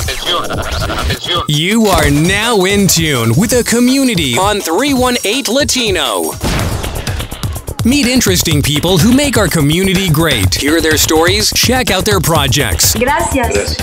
Atención. You are now in tune with the community on 318 Latino. Meet interesting people who make our community great. Hear their stories, check out their projects. Gracias.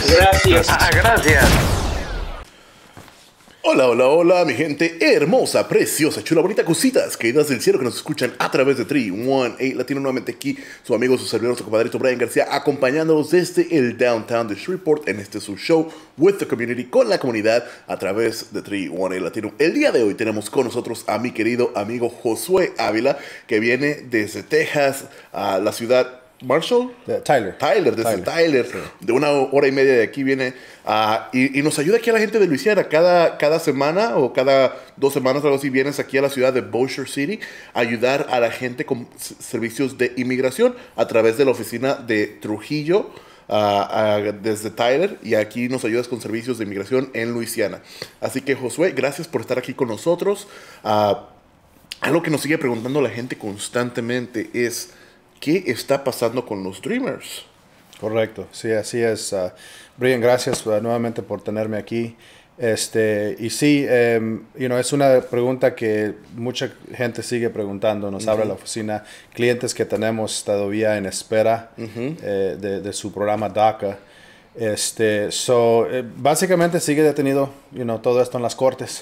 Hola, mi gente hermosa, preciosa, chula, bonita, cositas queridas del cielo que nos escuchan a través de 318 Latino. Nuevamente aquí, su amigo, su servidor, su compadrito Brian García, acompañándolos desde el downtown de Shreveport en este su show with the community, con la comunidad a través de 318 Latino. El día de hoy tenemos con nosotros a mi querido amigo Josué Ávila, que viene desde Texas a la ciudad Marshall, Tyler, de 1 hora y media de aquí viene y nos ayuda aquí a la gente de Luisiana. Cada semana o cada 2 semanas, algo así, vienes aquí a la ciudad de Bossier City a ayudar a la gente con servicios de inmigración a través de la oficina de Trujillo, desde Tyler, y aquí nos ayudas con servicios de inmigración en Luisiana. Así que, Josué, gracias por estar aquí con nosotros. Algo que nos sigue preguntando la gente constantemente es: ¿qué está pasando con los Dreamers? Correcto, sí, así es. Brian, gracias nuevamente por tenerme aquí. Y sí, es una pregunta que mucha gente sigue preguntando. Nos habla la oficina, clientes que tenemos todavía en espera de su programa DACA. Básicamente sigue detenido todo esto en las cortes.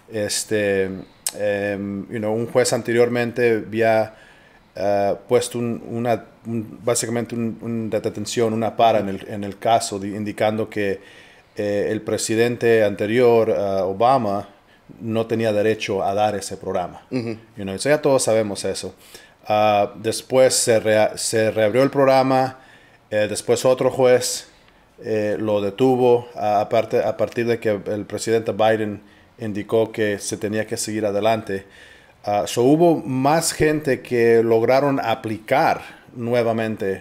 Un juez anteriormente había puesto básicamente una detención, una para en el caso, indicando que el presidente anterior, Obama, no tenía derecho a dar ese programa. Ya todos sabemos eso. Después se reabrió el programa, después otro juez lo detuvo a partir de que el presidente Biden indicó que se tenía que seguir adelante. Hubo más gente que lograron aplicar nuevamente,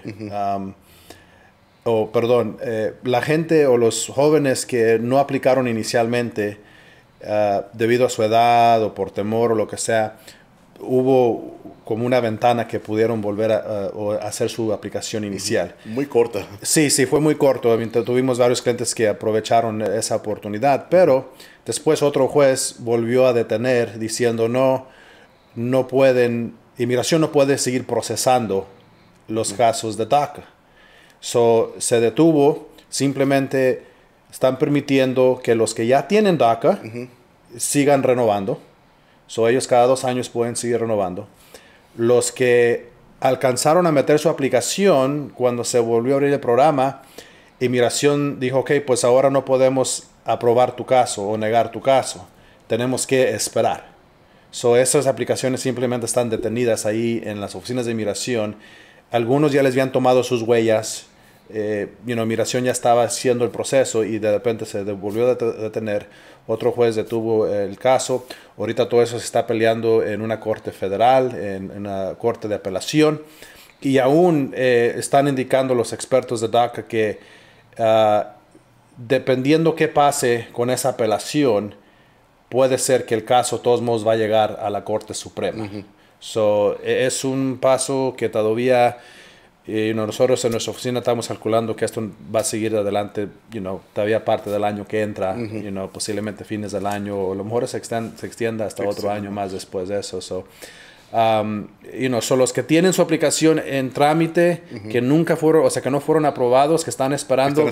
la gente o los jóvenes que no aplicaron inicialmente debido a su edad o por temor o lo que sea, hubo como una ventana que pudieron volver a hacer su aplicación inicial. Muy corta. Sí, fue muy corto. Tuvimos varios clientes que aprovecharon esa oportunidad, pero después otro juez volvió a detener diciendo no pueden, inmigración no puede seguir procesando los casos de DACA. Se detuvo, simplemente están permitiendo que los que ya tienen DACA sigan renovando. Ellos cada 2 años pueden seguir renovando. Los que alcanzaron a meter su aplicación cuando se volvió a abrir el programa, inmigración dijo, ok, pues ahora no podemos aprobar tu caso o negar tu caso. Tenemos que esperar. Esas aplicaciones simplemente están detenidas ahí en las oficinas de inmigración. Algunos ya les habían tomado sus huellas. Inmigración ya estaba haciendo el proceso y de repente se volvió a detener. Otro juez detuvo el caso. Ahorita todo eso se está peleando en una corte federal, en una corte de apelación. Y aún están indicando los expertos de DACA que dependiendo qué pase con esa apelación, puede ser que el caso de todos modos va a llegar a la Corte Suprema. Es un paso que todavía nosotros en nuestra oficina estamos calculando que esto va a seguir adelante, todavía parte del año que entra, posiblemente fines del año, o a lo mejor se extienda hasta otro año más después de eso. Son los que tienen su aplicación en trámite, que nunca fueron, que no fueron aprobados, que están esperando.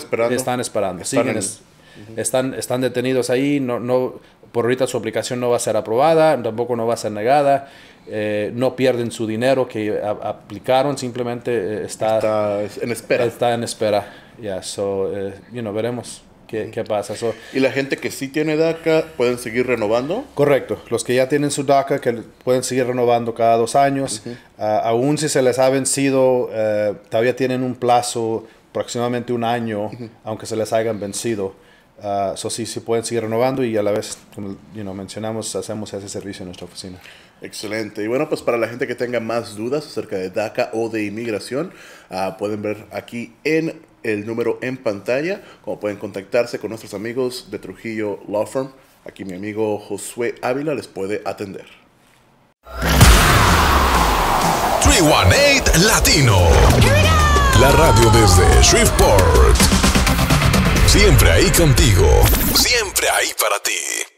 Están detenidos ahí. Por ahorita su aplicación no va a ser aprobada, tampoco no va a ser negada. No pierden su dinero que aplicaron, simplemente está en espera. Está en espera. Veremos qué pasa. ¿Y la gente que sí tiene DACA pueden seguir renovando? Correcto. Los que ya tienen su DACA que pueden seguir renovando cada 2 años. Aún si se les ha vencido, todavía tienen un plazo, aproximadamente 1 año, aunque se les hayan vencido. Sí pueden seguir renovando y a la vez, como mencionamos, hacemos ese servicio en nuestra oficina. Excelente. Y bueno, pues para la gente que tenga más dudas acerca de DACA o de inmigración, pueden ver aquí en el número en pantalla cómo pueden contactarse con nuestros amigos de Trujillo Law Firm. Aquí mi amigo Josué Ávila les puede atender. 318 Latino. La radio desde Shreveport. Siempre ahí contigo. Siempre ahí para ti.